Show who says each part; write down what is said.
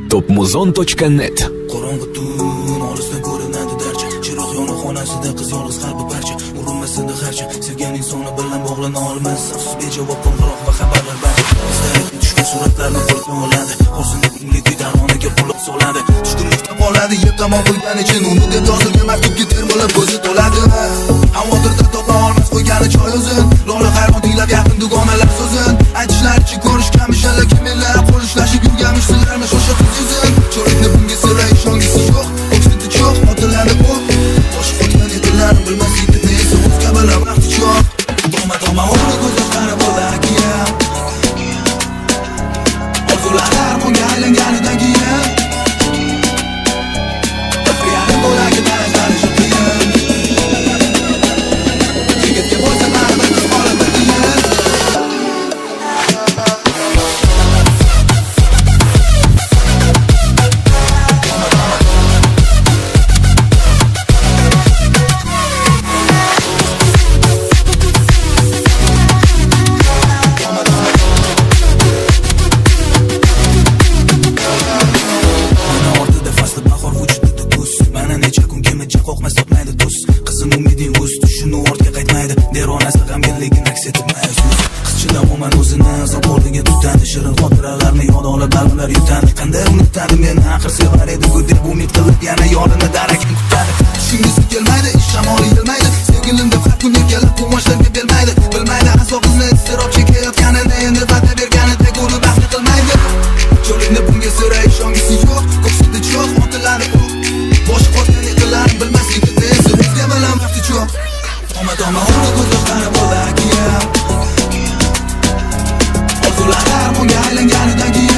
Speaker 1: topmuzon.net.
Speaker 2: Qorong'i tun olisdan ko'rinadi darcha, chiroq yonib xonasida qiz yolg'iz qalbi parcha, urinmasida harcha, sevgan insoni bilan bog'lana olmas, afsus bejavob qo'ng'iroq va xabarlar barcha. Instagramga tushgan suratlarni qo'lga oladi, xo'rsinib unga didaronaga quloq soladi, tushkunlikda qoladi, yeb tamom qo'ygani uchun uni deb yozilgan maktubga termilib ko'zi to'ladi. Havotirda topa olmas qo'ygani choy o'zin, lola hayron tinglab yaqin dugonalar so'zin, aytishlaricha ko'rishganmish alla kimlar qo'lishlashib yurganmish sizlarni shosha qizin. Cho'likni bunga sira ishongisi yo'q, o'ksidi cho'q, otalarni ko'p, boshqa qotgan edilarni bilmas yigitni esa o'zga bilan vaqti cho'q. Doma o'g'li ko'zlar qarab bo'lagiya, orzular armonga aylanganidan keyin yarim bo'lagi tanishalishi qiyin. Yigitga bo'lsa baribir qiz qoladi qiyin. Orzular armonga aylanganidan keyin